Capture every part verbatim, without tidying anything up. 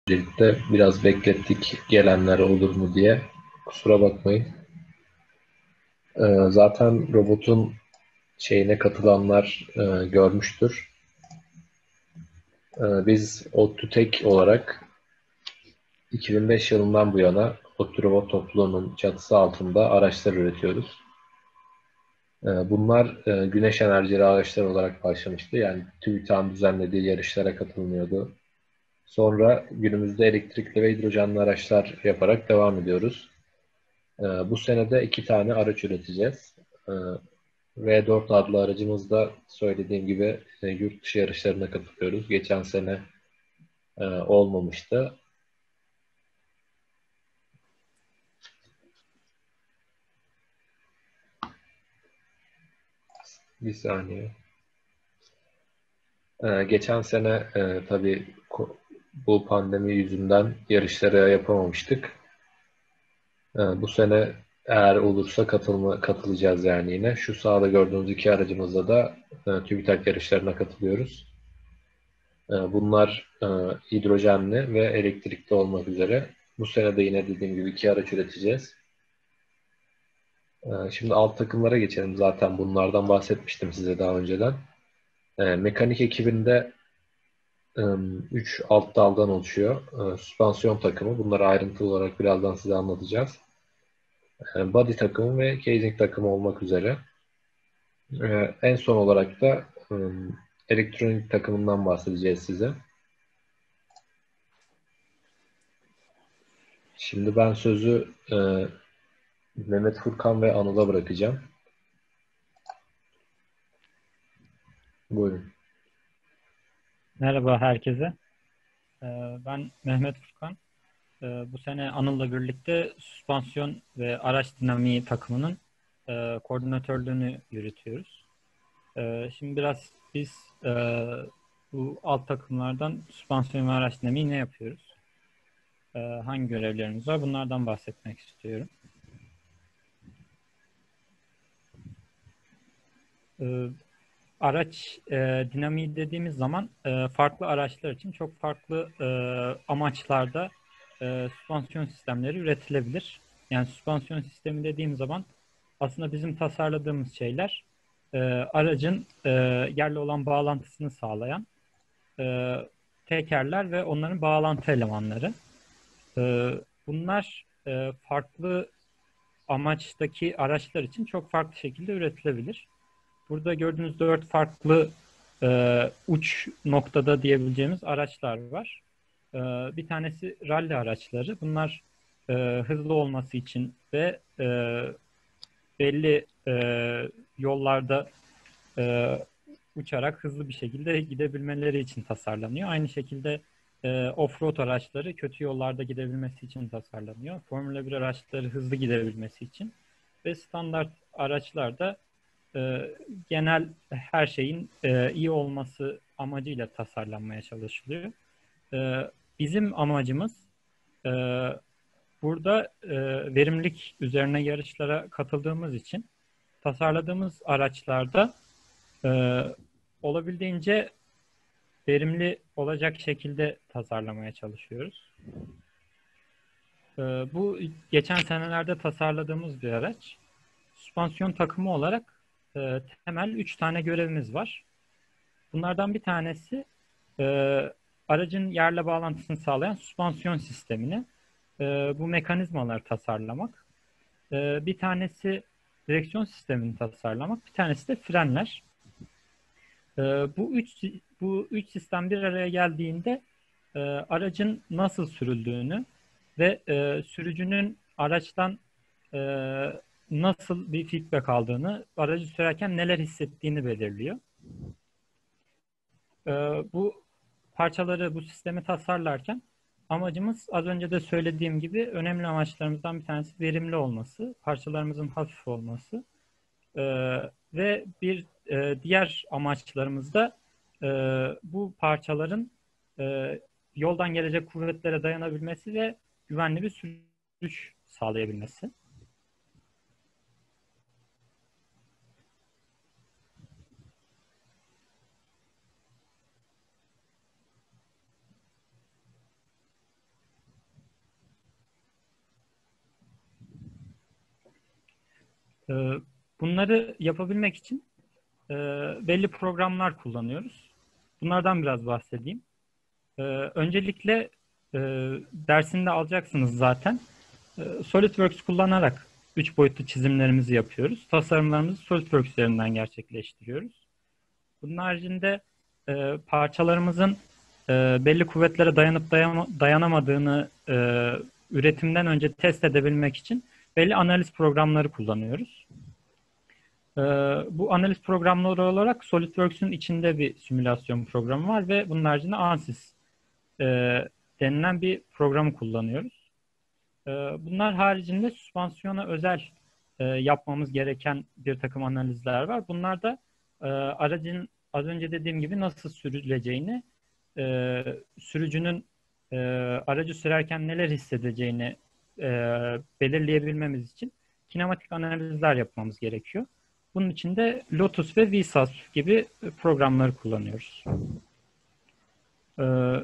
Öncelikle biraz beklettik gelenler olur mu diye. Kusura bakmayın. Ee, zaten robotun şeyine katılanlar e, görmüştür. Ee, biz ODTÜ olarak iki bin beş yılından bu yana ODTÜ Robot Topluluğu'nun çatısı altında araçlar üretiyoruz. Ee, bunlar e, güneş enerjili araçlar olarak başlamıştı. Yani TÜBİTAK'ın düzenlediği yarışlara katılmıyordu. Sonra günümüzde elektrikli ve hidrojenli araçlar yaparak devam ediyoruz. Ee, bu senede iki tane araç üreteceğiz. Ee, V dört adlı aracımızda söylediğim gibi e, yurt dışı yarışlarına katılıyoruz. Geçen sene e, olmamıştı. Bir saniye. Ee, geçen sene e, tabii ko- bu pandemi yüzünden yarışlara yapamamıştık. Ee, bu sene eğer olursa katılma, katılacağız yani yine. Şu sağda gördüğünüz iki aracımızda da e, TÜBİTAK yarışlarına katılıyoruz. Ee, Bunlar e, hidrojenli ve elektrikli olmak üzere. Bu sene de yine dediğim gibi iki araç üreteceğiz. Ee, Şimdi alt takımlara geçelim. Zaten bunlardan bahsetmiştim size daha önceden. Ee, Mekanik ekibinde üç alt daldan oluşuyor. Ee, Süspansiyon takımı. Bunları ayrıntılı olarak birazdan size anlatacağız. Ee, Body takımı ve casing takımı olmak üzere. Ee, En son olarak da ım, elektronik takımından bahsedeceğiz size. Şimdi ben sözü e, Mehmet Furkan ve Anıl'a bırakacağım. Buyurun. Merhaba herkese. Ee, Ben Mehmet Furkan. Ee, Bu sene Anıl'la birlikte süspansiyon ve araç dinamiği takımının e, koordinatörlüğünü yürütüyoruz. Ee, Şimdi biraz biz e, bu alt takımlardan süspansiyon ve araç dinamiği ne yapıyoruz? Ee, Hangi görevlerimiz var? Bunlardan bahsetmek istiyorum. Ee, Araç e, dinamiği dediğimiz zaman e, farklı araçlar için çok farklı e, amaçlarda e, süspansiyon sistemleri üretilebilir. Yani süspansiyon sistemi dediğim zaman aslında bizim tasarladığımız şeyler e, aracın e, yerle olan bağlantısını sağlayan e, tekerler ve onların bağlantı elemanları. E, Bunlar e, farklı amaçtaki araçlar için çok farklı şekilde üretilebilir. Burada gördüğünüz dört farklı e, uç noktada diyebileceğimiz araçlar var. E, Bir tanesi ralli araçları. Bunlar e, hızlı olması için ve e, belli e, yollarda e, uçarak hızlı bir şekilde gidebilmeleri için tasarlanıyor. Aynı şekilde e, off-road araçları kötü yollarda gidebilmesi için tasarlanıyor. Formula bir araçları hızlı gidebilmesi için ve standart araçlar da e, genel her şeyin e, iyi olması amacıyla tasarlanmaya çalışılıyor. E, Bizim amacımız e, burada e, verimlilik üzerine yarışlara katıldığımız için tasarladığımız araçlarda e, olabildiğince verimli olacak şekilde tasarlamaya çalışıyoruz. E, Bu geçen senelerde tasarladığımız bir araç. Süspansiyon takımı olarak e, temel üç tane görevimiz var. Bunlardan bir tanesi e, aracın yerle bağlantısını sağlayan süspansiyon sistemini, e, bu mekanizmaları tasarlamak. E, bir tanesi direksiyon sistemini tasarlamak, bir tanesi de frenler. E, bu üç bu üç sistem bir araya geldiğinde e, aracın nasıl sürüldüğünü ve e, sürücünün araçtan e, nasıl bir feedback aldığını, aracı sürerken neler hissettiğini belirliyor. E, Bu parçaları, bu sistemi tasarlarken amacımız az önce de söylediğim gibi önemli amaçlarımızdan bir tanesi verimli olması, parçalarımızın hafif olması e, ve bir e, diğer amaçlarımız da e, bu parçaların e, yoldan gelecek kuvvetlere dayanabilmesi ve güvenli bir sürüş sağlayabilmesi. E, bunları yapabilmek için e, belli programlar kullanıyoruz. Bunlardan biraz bahsedeyim. E, öncelikle e, dersinde alacaksınız zaten. E, SolidWorks kullanarak üç boyutlu çizimlerimizi yapıyoruz. Tasarımlarımızı SolidWorks üzerinden gerçekleştiriyoruz. Bunun haricinde e, parçalarımızın e, belli kuvvetlere dayanıp dayama, dayanamadığını e, üretimden önce test edebilmek için belli analiz programları kullanıyoruz. E, bu analiz programları olarak SolidWorks'ün içinde bir simülasyon programı var ve bunun haricinde ANSYS e, denilen bir programı kullanıyoruz. E, bunlar haricinde süspansiyona özel e, yapmamız gereken bir takım analizler var. Bunlar da e, aracın az önce dediğim gibi nasıl sürüleceğini, e, sürücünün e, aracı sürerken neler hissedeceğini e, belirleyebilmemiz için kinematik analizler yapmamız gerekiyor. Bunun için de Lotus ve Vsauce gibi programları kullanıyoruz. E,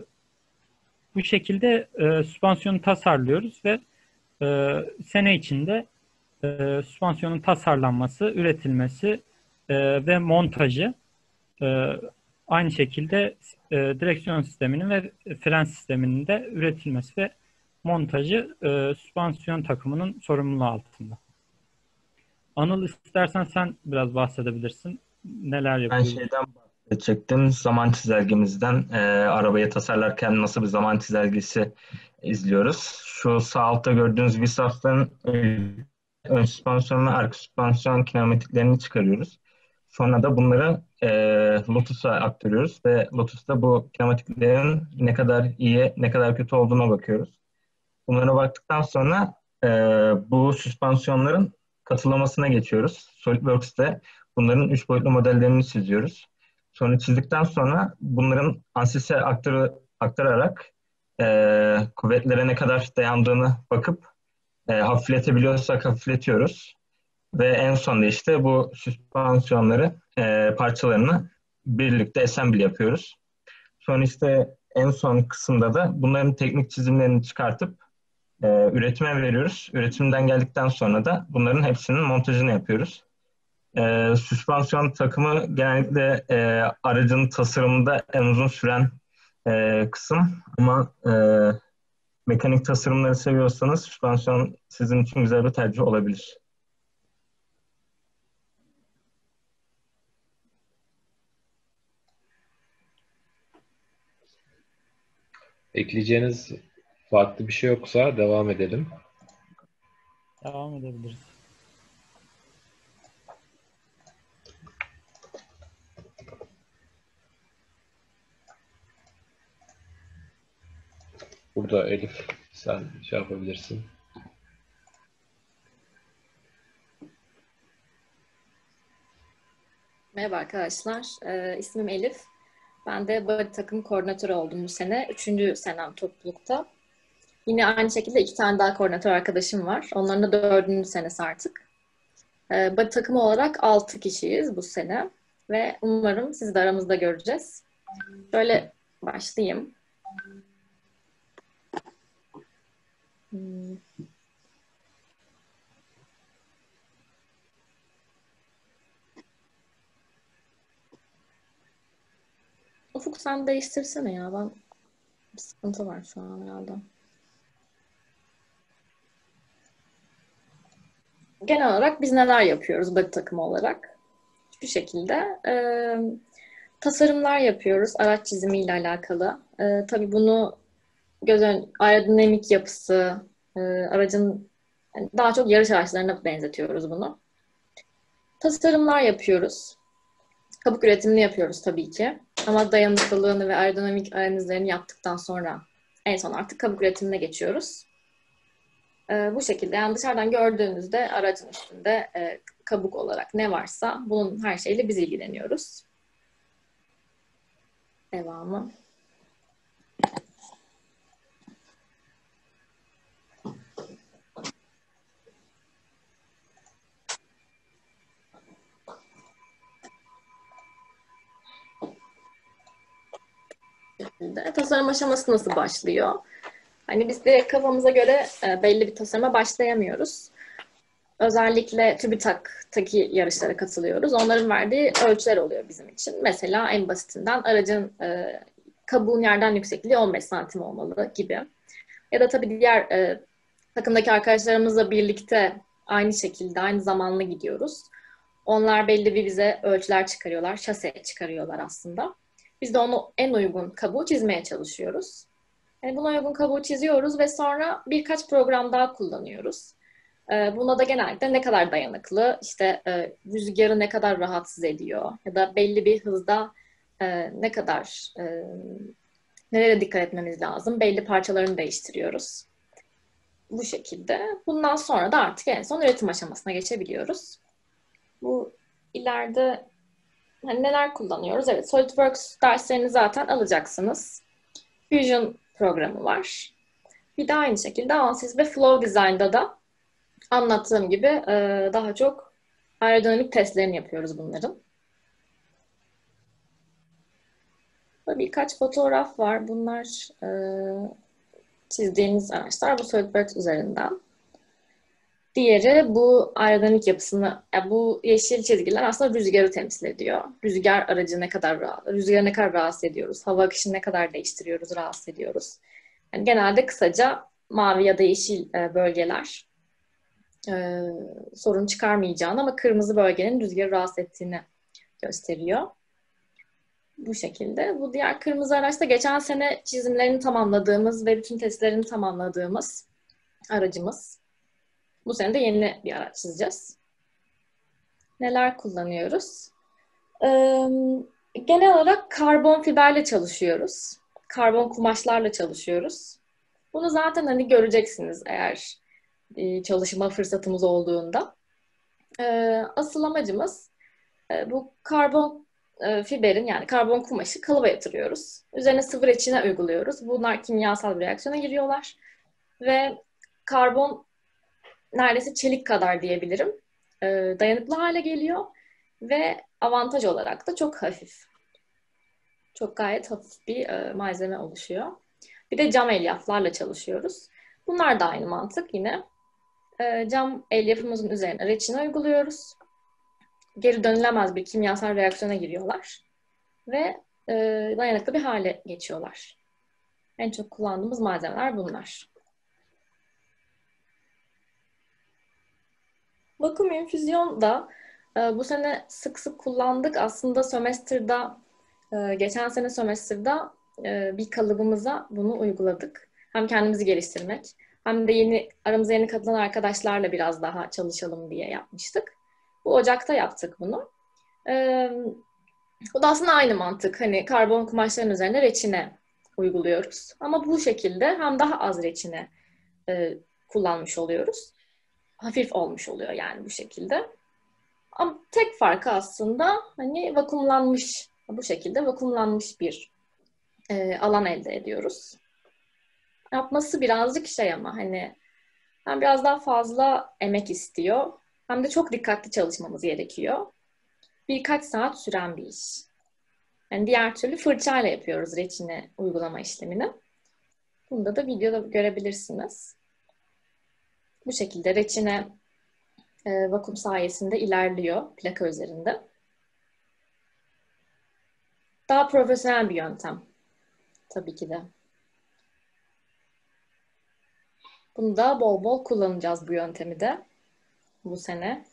bu şekilde e, süspansiyonu tasarlıyoruz ve e, sene içinde e, süspansiyonun tasarlanması, üretilmesi e, ve montajı, e, aynı şekilde e, direksiyon sisteminin ve fren sisteminin de üretilmesi ve montajı e, süspansiyon takımının sorumluluğu altında. Anıl, istersen sen biraz bahsedebilirsin. Neler Ben yapıyoruz? şeyden bahsedecektim. Zaman çizelgemizden e, arabayı tasarlarken nasıl bir zaman çizelgesi izliyoruz. Şu sağ altta gördüğünüz Vsauce'ların ön süspansiyon ve arka süspansiyon kinematiklerini çıkarıyoruz. Sonra da bunları e, Lotus'a aktarıyoruz ve Lotus'ta bu kinematiklerin ne kadar iyi, ne kadar kötü olduğuna bakıyoruz. Bunlara baktıktan sonra e, bu süspansiyonların katılamasına geçiyoruz. SolidWorks'te bunların üç boyutlu modellerini çiziyoruz. Sonra çizdikten sonra bunların ANSYS'e aktarı, aktararak e, kuvvetlere ne kadar dayandığını bakıp e, hafifletebiliyorsak hafifletiyoruz. Ve en sonunda işte bu süspansiyonları, e, parçalarını birlikte assembly yapıyoruz. Sonra işte en son kısımda da bunların teknik çizimlerini çıkartıp e, üretime veriyoruz. Üretimden geldikten sonra da bunların hepsinin montajını yapıyoruz. E, süspansiyon takımı genellikle e, aracın tasarımında en uzun süren e, kısım. Ama e, mekanik tasarımları seviyorsanız süspansiyon sizin için güzel bir tercih olabilir. Ekleyeceğiniz farklı bir şey yoksa devam edelim. Devam edebiliriz. Burada Elif, sen şey yapabilirsin. Merhaba arkadaşlar, ee, ismim Elif. Ben de body takım koordinatörü oldum bu sene. Üçüncü senem toplulukta. Yine aynı şekilde iki tane daha koordinatör arkadaşım var. Onların da dördüncü senesi artık. Ee, body takımı olarak altı kişiyiz bu sene. Ve umarım sizi de aramızda göreceğiz. Şöyle başlayayım. Hmm. Ufuk sen değiştirsene ya. Ben bir sıkıntı var şu an herhalde. Genel olarak biz neler yapıyoruz body takımı olarak? Şu şekilde e, tasarımlar yapıyoruz araç çizimiyle alakalı. E, tabii bunu göz ön, aerodinamik yapısı, e, aracın yani daha çok yarış araçlarına benzetiyoruz bunu. Tasarımlar yapıyoruz. Kabuk üretimini yapıyoruz tabii ki. Ama dayanıklılığını ve aerodinamik analizlerini yaptıktan sonra en son artık kabuk üretimine geçiyoruz. Ee, bu şekilde yani dışarıdan gördüğünüzde aracın üstünde e, kabuk olarak ne varsa bunun her şeyle biz ilgileniyoruz. Devamı. Tasarım aşaması nasıl başlıyor? Hani biz de kafamıza göre belli bir tasarıma başlayamıyoruz. özellikle TÜBİTAK'taki yarışlara katılıyoruz. Onların verdiği ölçüler oluyor bizim için. Mesela en basitinden aracın e, kabuğun yerden yüksekliği on beş santim olmalı gibi. Ya da tabii diğer e, takımdaki arkadaşlarımızla birlikte aynı şekilde, aynı zamanlı gidiyoruz. Onlar belli bir bize ölçüler çıkarıyorlar, şase çıkarıyorlar aslında. Biz de onu en uygun kabuğu çizmeye çalışıyoruz. Yani buna uygun kabuğu çiziyoruz ve sonra birkaç program daha kullanıyoruz. Buna da genellikle ne kadar dayanıklı, işte e, rüzgarı ne kadar rahatsız ediyor ya da belli bir hızda e, ne kadar e, nelere dikkat etmemiz lazım, belli parçalarını değiştiriyoruz. Bu şekilde. Bundan sonra da artık en son üretim aşamasına geçebiliyoruz. Bu ileride hani neler kullanıyoruz? Evet, SolidWorks derslerini zaten alacaksınız. Fusion programı var. Bir de aynı şekilde Ansys ve Flow Design'da da anlattığım gibi e, daha çok aerodinamik testlerini yapıyoruz bunların. Burada birkaç fotoğraf var. Bunlar e, çizdiğimiz araçlar. Bu SolidWorks üzerinden. Diğeri bu aerodinamik yapısını, yani bu yeşil çizgiler aslında rüzgarı temsil ediyor. Rüzgar aracı ne kadar rahat, rüzgarı ne kadar rahatsız ediyoruz, hava akışını ne kadar değiştiriyoruz, rahatsız ediyoruz. Yani genelde kısaca mavi ya da yeşil e, bölgeler e, sorun çıkarmayacağını ama kırmızı bölgenin rüzgarı rahatsız ettiğini gösteriyor. Bu şekilde. Bu diğer kırmızı araçta geçen sene çizimlerini tamamladığımız ve bütün testlerini tamamladığımız aracımız. Bu sene de yeni bir araç çizeceğiz. Neler kullanıyoruz? Ee, genel olarak karbon fiberle çalışıyoruz. Karbon kumaşlarla çalışıyoruz. Bunu zaten hani göreceksiniz eğer e, çalışma fırsatımız olduğunda. Ee, asıl amacımız e, bu karbon e, fiberin yani karbon kumaşı kalıba yatırıyoruz. Üzerine sıvı reçine uyguluyoruz. Bunlar kimyasal bir reaksiyona giriyorlar. Ve karbon neredeyse çelik kadar diyebilirim. E, dayanıklı hale geliyor ve avantaj olarak da çok hafif. Çok gayet hafif bir e, malzeme oluşuyor. Bir de cam elyaflarla çalışıyoruz. Bunlar da aynı mantık yine. E, cam elyafımızın üzerine reçine uyguluyoruz. Geri dönülemez bir kimyasal reaksiyona giriyorlar. Ve e, dayanıklı bir hale geçiyorlar. En çok kullandığımız malzemeler bunlar. Vakum infüzyon da e, bu sene sık sık kullandık. Aslında sömestrda, e, geçen sene sömestrda e, bir kalıbımıza bunu uyguladık. Hem kendimizi geliştirmek hem de yeni aramıza yeni katılan arkadaşlarla biraz daha çalışalım diye yapmıştık. Bu Ocak'ta yaptık bunu. E, bu da aslında aynı mantık. Hani karbon kumaşların üzerine reçine uyguluyoruz. Ama bu şekilde hem daha az reçine e, kullanmış oluyoruz. Hafif olmuş oluyor yani bu şekilde. Ama tek farkı aslında hani vakumlanmış, bu şekilde vakumlanmış bir e, alan elde ediyoruz. Yapması birazcık şey ama hani hem biraz daha fazla emek istiyor hem de çok dikkatli çalışmamız gerekiyor. Birkaç saat süren bir iş. Yani diğer türlü fırçayla yapıyoruz reçine uygulama işlemini. Bunda da videoda görebilirsiniz. Bu şekilde reçine e, vakum sayesinde ilerliyor plaka üzerinde. Daha profesyonel bir yöntem. Tabii ki de. Bunu da bol bol kullanacağız bu yöntemi de bu sene.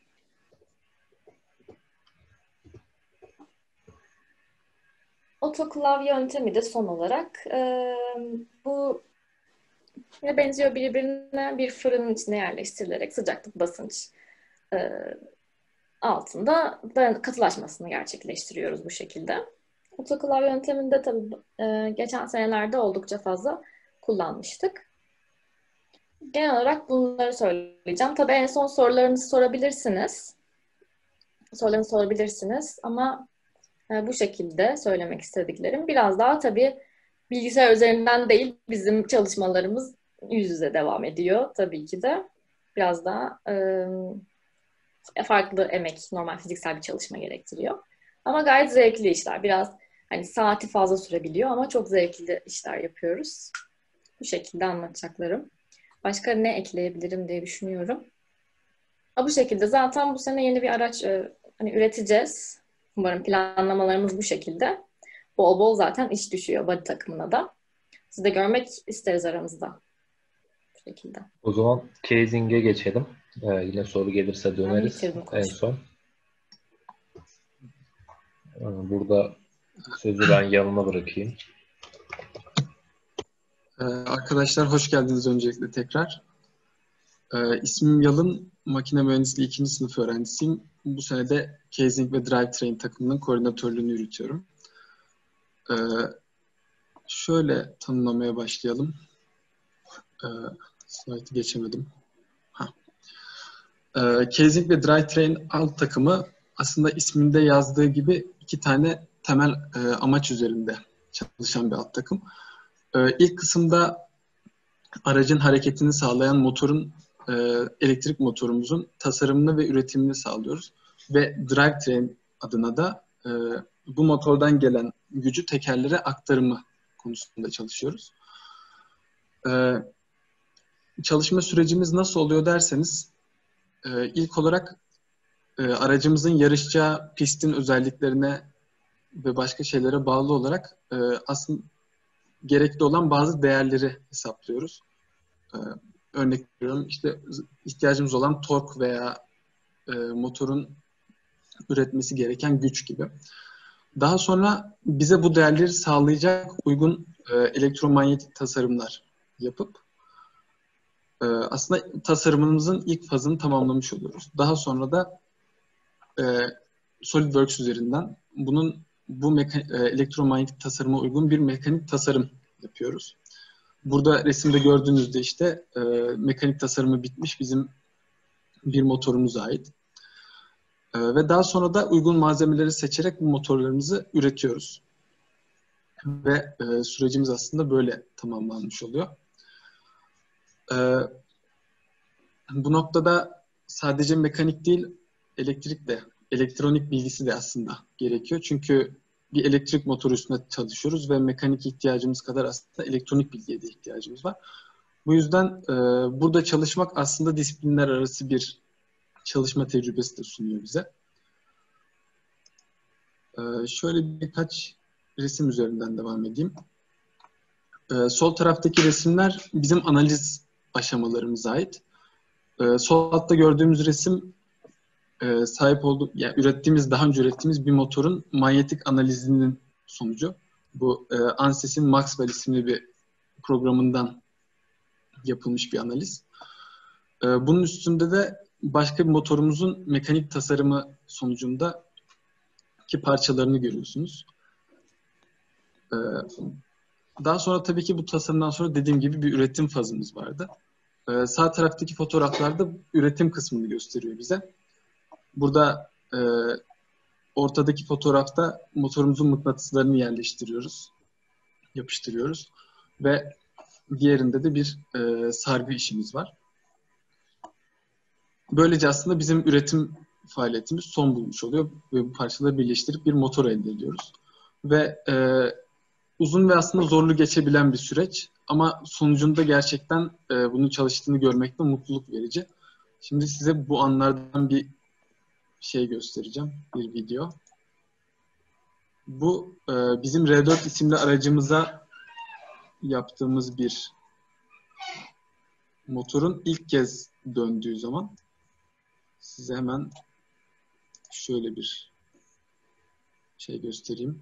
Otoklav yöntemi de son olarak e, bu yine benziyor birbirine, bir fırının içine yerleştirilerek sıcaklık basınç e, altında katılaşmasını gerçekleştiriyoruz bu şekilde. Otoklav yönteminde tabii e, geçen senelerde oldukça fazla kullanmıştık. Genel olarak bunları söyleyeceğim. Tabii en son sorularınızı sorabilirsiniz. Sorularınızı sorabilirsiniz ama e, bu şekilde söylemek istediklerim. Biraz daha tabii bilgisayar üzerinden değil, bizim çalışmalarımız yüz yüze devam ediyor tabii ki de. Biraz daha e, farklı emek, normal fiziksel bir çalışma gerektiriyor. Ama gayet zevkli işler. Biraz hani saati fazla sürebiliyor ama çok zevkli işler yapıyoruz. Bu şekilde anlatacaklarım. Başka ne ekleyebilirim diye düşünüyorum. Ha, bu şekilde zaten bu sene yeni bir araç e, hani üreteceğiz. Umarım planlamalarımız bu şekilde. Bol bol zaten iş düşüyor body takımına da. Sizi de görmek isteriz aramızda. Bu şekilde. O zaman casing'e geçelim. Ee, yine soru gelirse döneriz bitirdim en konuşmayı. son. Ee, Burada sözü ben yanına bırakayım. Ee, arkadaşlar hoş geldiniz öncelikle tekrar. Ee, ismim Yalın, makine mühendisliği ikinci sınıf öğrencisiyim. Bu sene de Casing ve Drivetrain takımının koordinatörlüğünü yürütüyorum. Ee, şöyle tanımlamaya başlayalım. Ee, slide'ı geçemedim. Ha. Ee, Casing ve Drivetrain alt takımı aslında isminde yazdığı gibi iki tane temel e, amaç üzerinde çalışan bir alt takım. Ee, ilk kısımda aracın hareketini sağlayan motorun, e, elektrik motorumuzun tasarımını ve üretimini sağlıyoruz. Ve Drivetrain adına da e, bu motordan gelen gücü tekerlere aktarımı konusunda çalışıyoruz. E, çalışma sürecimiz nasıl oluyor derseniz, e, ilk olarak e, aracımızın yarışacağı pistin özelliklerine ve başka şeylere bağlı olarak e, aslında gerekli olan bazı değerleri hesaplıyoruz. Ee, örnek veriyorum, işte ihtiyacımız olan tork veya e, motorun üretmesi gereken güç gibi. Daha sonra bize bu değerleri sağlayacak uygun e, elektromanyetik tasarımlar yapıp e, aslında tasarımımızın ilk fazını tamamlamış oluyoruz. Daha sonra da e, SolidWorks üzerinden bunun bu meka- e, elektromanyetik tasarıma uygun bir mekanik tasarım yapıyoruz. Burada resimde gördüğünüzde işte e, mekanik tasarımı bitmiş bizim bir motorumuza ait. E, ve daha sonra da uygun malzemeleri seçerek bu motorlarımızı üretiyoruz. Ve e, sürecimiz aslında böyle tamamlanmış oluyor. E, bu noktada sadece mekanik değil, elektrik de, elektronik bilgisi de aslında gerekiyor. Çünkü bir elektrik motoru üstünde çalışıyoruz ve mekanik ihtiyacımız kadar aslında elektronik bilgiye de ihtiyacımız var. Bu yüzden e, burada çalışmak aslında disiplinler arası bir çalışma tecrübesi de sunuyor bize. E, şöyle birkaç resim üzerinden devam edeyim. E, sol taraftaki resimler bizim analiz aşamalarımıza ait. E, sol altta gördüğümüz resim e, sahip olduğu, yani ürettiğimiz, daha önce ürettiğimiz bir motorun manyetik analizinin sonucu. Bu e, ANSYS'in Maxwell isimli bir programından yapılmış bir analiz. E, bunun üstünde de başka bir motorumuzun mekanik tasarımı sonucunda ki parçalarını görüyorsunuz. E, daha sonra tabii ki bu tasarımdan sonra dediğim gibi bir üretim fazımız vardı. E, sağ taraftaki fotoğraflarda üretim kısmını gösteriyor bize. Burada e, ortadaki fotoğrafta motorumuzun mıknatıslarını yerleştiriyoruz, yapıştırıyoruz ve diğerinde de bir e, sargı işimiz var. Böylece aslında bizim üretim faaliyetimiz son bulmuş oluyor ve bu parçaları birleştirip bir motor elde ediyoruz. Ve e, uzun ve aslında zorlu geçebilen bir süreç ama sonucunda gerçekten e, bunun çalıştığını görmek de mutluluk verici. Şimdi size bu anlardan bir şey göstereceğim, bir video. Bu e, bizim R dört isimli aracımıza yaptığımız bir motorun ilk kez döndüğü zaman. Size hemen şöyle bir şey göstereyim.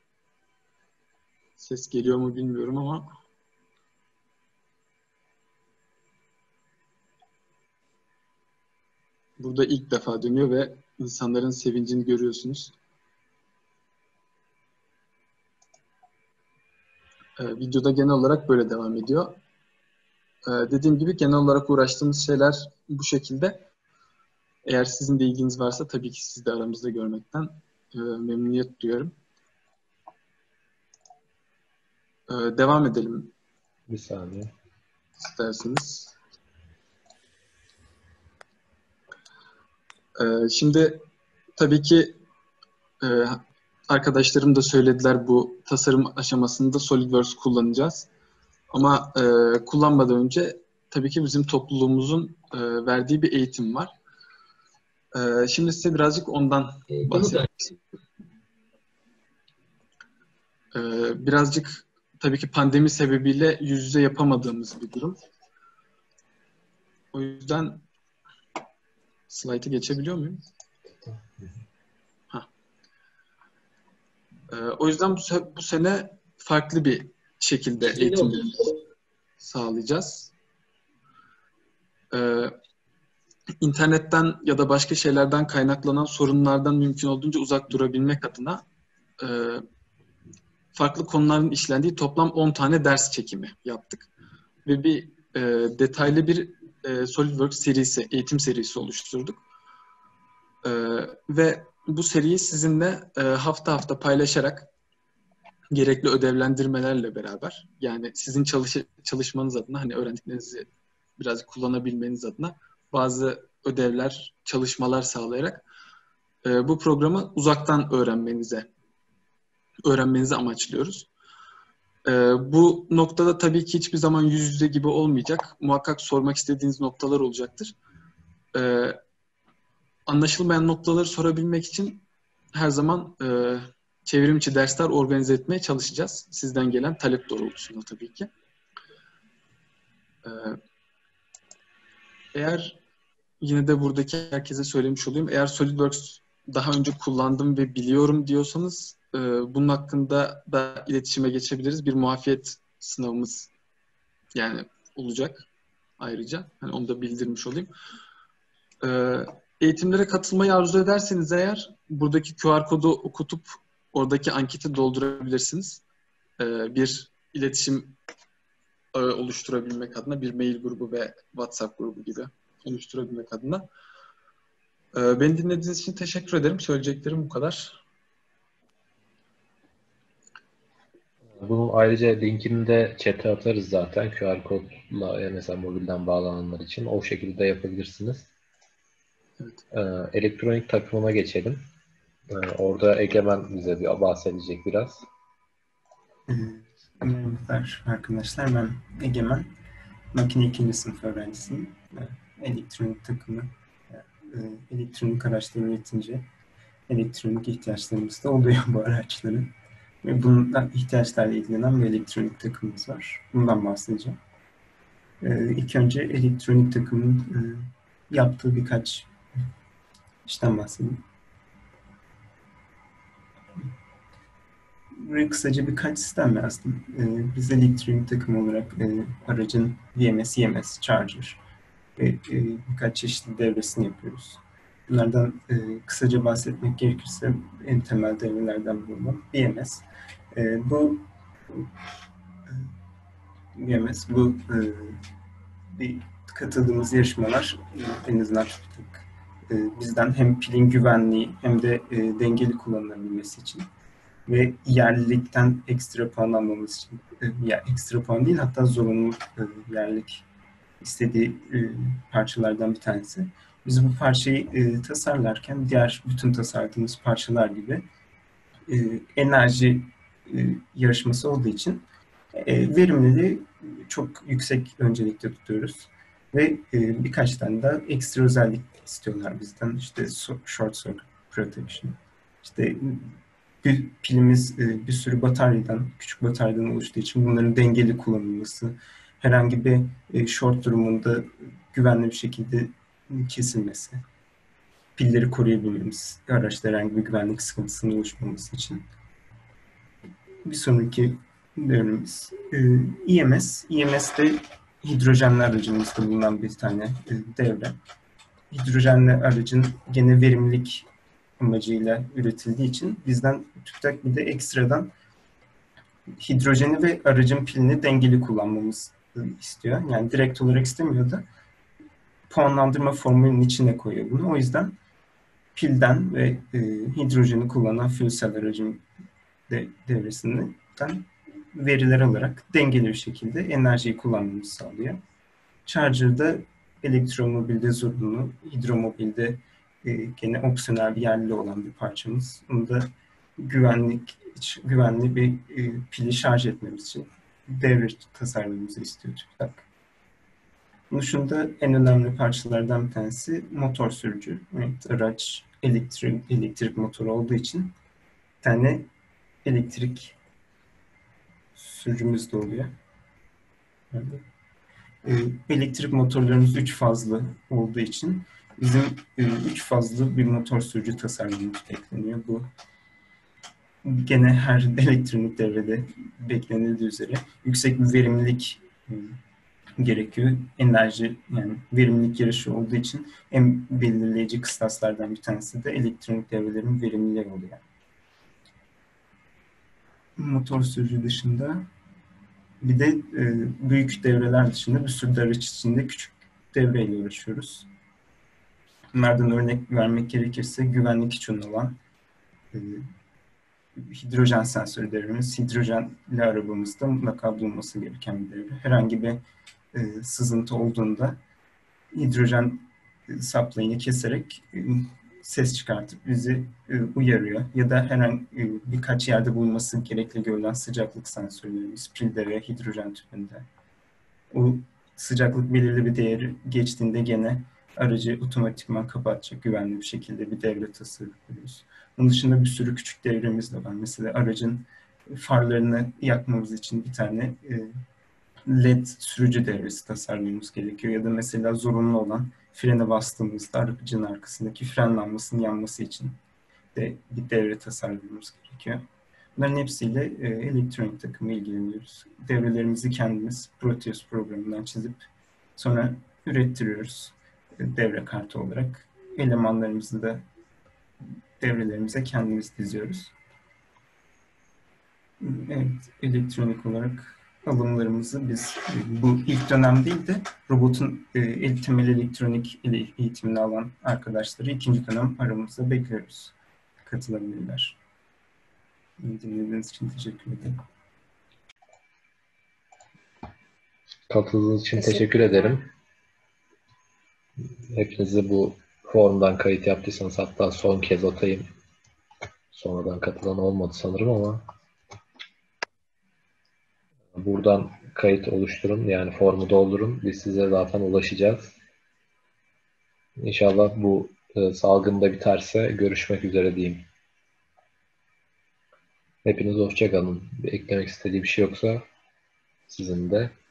Ses geliyor mu bilmiyorum ama burada ilk defa dönüyor ve insanların sevincini görüyorsunuz. Ee, videoda genel olarak böyle devam ediyor. Ee, dediğim gibi genel olarak uğraştığımız şeyler bu şekilde. Eğer sizin de ilginiz varsa tabii ki sizi de aramızda görmekten e, memnuniyet duyarım. Ee, devam edelim. Bir saniye. İsterseniz. Ee, şimdi tabii ki e, arkadaşlarım da söylediler, bu tasarım aşamasında SolidWorks kullanacağız. Ama e, kullanmadan önce tabii ki bizim topluluğumuzun e, verdiği bir eğitim var. Ee, şimdi size birazcık ondan bahsedeyim. Ee, birazcık tabii ki pandemi sebebiyle yüz yüze yapamadığımız bir durum. O yüzden slaytı geçebiliyor muyum? Heh. Ee, o yüzden bu, bu sene farklı bir şekilde eğitim sağlayacağız. Ee, internetten ya da başka şeylerden kaynaklanan sorunlardan mümkün olduğunca uzak durabilmek adına e, farklı konuların işlendiği toplam on tane ders çekimi yaptık. Ve bir e, detaylı bir e, SolidWorks serisi, eğitim serisi oluşturduk. E, ve bu seriyi sizinle e, hafta hafta paylaşarak gerekli ödevlendirmelerle beraber, yani sizin çalış çalışmanız adına, hani öğrendiklerinizi biraz kullanabilmeniz adına bazı ödevler, çalışmalar sağlayarak e, bu programı uzaktan öğrenmenize öğrenmenizi amaçlıyoruz. E, bu noktada tabii ki hiçbir zaman yüz yüze gibi olmayacak. Muhakkak sormak istediğiniz noktalar olacaktır. E, anlaşılmayan noktaları sorabilmek için her zaman e, çevrimiçi dersler organize etmeye çalışacağız. Sizden gelen talep doğrultusunda tabii ki. E, eğer yine de buradaki herkese söylemiş olayım. Eğer SolidWorks daha önce kullandım ve biliyorum diyorsanız e, bunun hakkında da iletişime geçebiliriz. Bir muafiyet sınavımız yani olacak ayrıca. Hani onu da bildirmiş olayım. E, eğitimlere katılmayı arzu ederseniz eğer buradaki Q R kodu okutup oradaki anketi doldurabilirsiniz. E, bir iletişim ağı oluşturabilmek adına bir mail grubu ve WhatsApp grubu gibi oluşturabilmek adına. Ee, beni dinlediğiniz için teşekkür ederim. Söyleyeceklerim bu kadar. Bunun ayrıca linkini de chat'e atarız zaten. Q R kodla mesela mobilden bağlananlar için. O şekilde yapabilirsiniz. Evet. Ee, elektronik takımına geçelim. Ee, orada Egemen bize bir bahsedecek biraz. Merhabalar arkadaşlar. Ben Egemen. Makine ikinci sınıf öğrencisiyim. Elektronik takımı, elektronik araçları üretince elektronik ihtiyaçlarımız da oluyor bu araçların. Ve bundan ihtiyaçlarla ilgilenen bir elektronik takımımız var. Bundan bahsedeceğim. İlk önce elektronik takımın yaptığı birkaç işten bahsedeyim. Buraya kısaca birkaç sistem yazdım. Ee, biz elektronik takım olarak e, aracın V M S, E M S, Charger ve e, birkaç çeşitli devresini yapıyoruz. Bunlardan e, kısaca bahsetmek gerekirse en temel devrelerden biri olan V M S. E, bu e, V M S, bu e, bir katıldığımız yarışmalar e, en azından tuttuk. E, bizden hem pilin güvenliği hem de e, dengeli kullanılabilmesi için ve yerlilikten ekstra puan almamız için, ya ekstra puan değil hatta zorunlu yerlilik istediği parçalardan bir tanesi. Biz bu parçayı tasarlarken diğer bütün tasarladığımız parçalar gibi enerji yarışması olduğu için verimliliği çok yüksek öncelikte tutuyoruz. Ve birkaç tane daha ekstra özellik istiyorlar bizden. İşte short circuit protection, işte bir pilimiz bir sürü bataryadan, küçük bataryadan oluştuğu için bunların dengeli kullanılması, herhangi bir short durumunda güvenli bir şekilde kesilmesi, pilleri koruyabilmemiz, araçta herhangi bir güvenlik sıkıntısının oluşmaması için. Bir sonraki devrimimiz E M S. E M S de hidrojenli aracımızda bulunan bir tane devre. Hidrojenli aracın gene verimlilik amacıyla üretildiği için bizden TÜBİTAK bir de ekstradan hidrojeni ve aracın pilini dengeli kullanmamız istiyor. Yani direkt olarak istemiyor da puanlandırma formülünün içine koyuyor bunu. O yüzden pilden ve e, hidrojeni kullanan fuel cell aracın de, devresinden veriler alarak dengeli bir şekilde enerjiyi kullanmamızı sağlıyor. Charger'da elektromobilde zorunlu, hidromobilde e, gene opsiyonel bir yerli olan bir parçamız. Bunu da güvenlik, güvenli bir e, pili şarj etmemiz için devre tasarlamamızı istiyor TÜBİTAK. Bunun dışında en önemli parçalardan bir tanesi motor sürücü. Evet, araç elektrik, elektrik motoru olduğu için bir tane elektrik sürücümüz de oluyor. Evet. Elektrik motorlarımız üç fazlı olduğu için bizim üç fazlı bir motor sürücü tasarımımız bekleniyor. Bu gene her elektronik devrede beklenildiği üzere yüksek bir verimlilik gerekiyor. Enerji, yani verimlilik yarışı olduğu için en belirleyici kıstaslardan bir tanesi de elektronik devrelerin verimliliği oluyor. Motor sürücü dışında bir de e, büyük devreler dışında bir sürü araç içinde küçük devreyle uğraşıyoruz. Bunlardan örnek vermek gerekirse güvenlik için olan e, hidrojen sensörü devremiz, hidrojenli arabamızda mutlaka bulunması gereken bir devre. Herhangi bir e, sızıntı olduğunda hidrojen supply'ini keserek e, ses çıkartıp bizi e, uyarıyor. Ya da herhangi e, birkaç yerde bulunması gerekli görülen sıcaklık sensörlerimiz pilde ve hidrojen tüpünde. O sıcaklık belirli bir değeri geçtiğinde gene aracı otomatikman kapatacak güvenli bir şekilde bir devre tasarlıyoruz. Bunun dışında bir sürü küçük devremiz de var. Mesela aracın farlarını yakmamız için bir tane L E D sürücü devresi tasarlamamız gerekiyor. Ya da mesela zorunlu olan frene bastığımızda aracın arkasındaki fren lambasının yanması için de bir devre tasarlamamız gerekiyor. Bunların hepsiyle e, elektronik takımı ilgileniyoruz. Devrelerimizi kendimiz Proteus programından çizip sonra ürettiriyoruz e, devre kartı olarak. Elemanlarımızı da devrelerimize kendimiz diziyoruz. Evet, elektronik olarak alımlarımızı biz e, bu ilk dönem değil de robotun e, temel elektronik eğitimini alan arkadaşları ikinci dönem aramızda bekliyoruz. Katılabilirler. Dinlediğiniz için teşekkür ederim. Katıldığınız için teşekkür ederim. Hepinizi bu forumdan kayıt yaptıysanız hatta son kez atayım. Sonradan katılan olmadı sanırım ama buradan kayıt oluşturun. Yani formu doldurun. Biz size zaten ulaşacağız. İnşallah bu e, salgın da biterse görüşmek üzere diyeyim. Hepiniz hoşça kalın. Eklemek istediği bir şey yoksa sizin de.